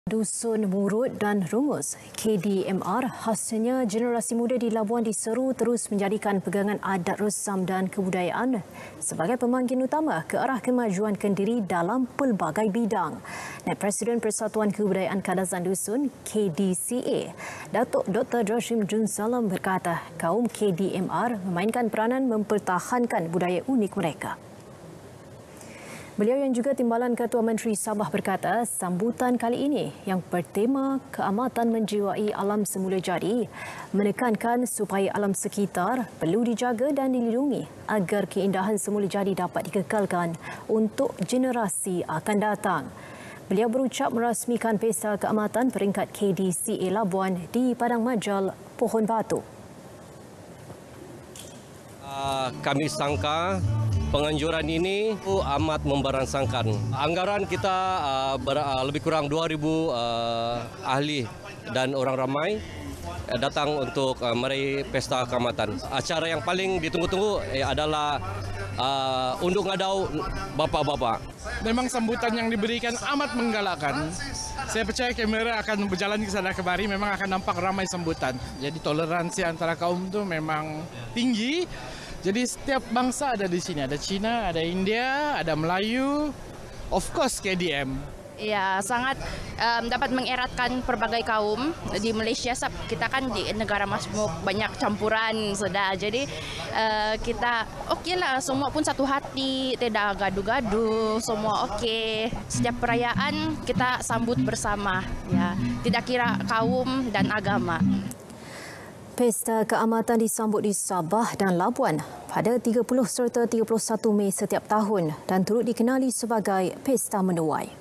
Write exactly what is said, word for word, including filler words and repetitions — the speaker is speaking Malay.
Dusun Murut dan Rungus, K D M R, khasnya generasi muda di Labuan diseru terus menjadikan pegangan adat resam dan kebudayaan sebagai pemangkin utama ke arah kemajuan Kendiri dalam pelbagai bidang. Naib Presiden Persatuan Kebudayaan Kadazan Dusun, K D C A, Datuk Doktor Joshim Jun Salam berkata kaum K D M R memainkan peranan mempertahankan budaya unik mereka. Beliau yang juga Timbalan Ketua Menteri Sabah berkata sambutan kali ini yang bertema keamatan menjiwai alam semula jadi menekankan supaya alam sekitar perlu dijaga dan dilindungi agar keindahan semula jadi dapat dikekalkan untuk generasi akan datang. Beliau berucap merasmikan Pesta Keamatan peringkat K D C A Labuan di Padang Majal Pohon Batu. Uh, kami sangka penganjuran ini amat memberangsangkan. Anggaran kita uh, ber, uh, lebih kurang dua ribu uh, ahli dan orang ramai uh, datang untuk uh, meraih Pesta Keamatan. Acara yang paling ditunggu-tunggu eh, adalah uh, unduh ngadau bapa-bapa. Memang sambutan yang diberikan amat menggalakkan. Saya percaya kamera akan berjalan ke sana kemari, memang akan nampak ramai sambutan. Jadi toleransi antara kaum itu memang tinggi. Jadi setiap bangsa ada di sini, ada Cina, ada India, ada Melayu, of course K D M. Ya, sangat um, dapat mengeratkan berbagai kaum di Malaysia. Kita kan di negara majmuk, banyak campuran sudah. Jadi uh, kita okeylah, semua pun satu hati, tidak gaduh-gaduh, semua okey. Setiap perayaan kita sambut bersama, ya, tidak kira kaum dan agama. Pesta Keamatan disambut di Sabah dan Labuan pada tiga puluh serta tiga puluh satu Mei setiap tahun dan turut dikenali sebagai Pesta Menuai.